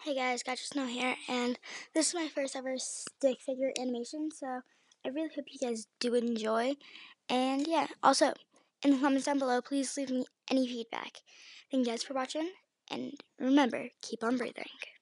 Hey guys, Gotcha Snow here, and this is my first ever stick figure animation, so I really hope you guys do enjoy. And yeah, also, in the comments down below, please leave me any feedback. Thank you guys for watching, and remember, keep on breathing.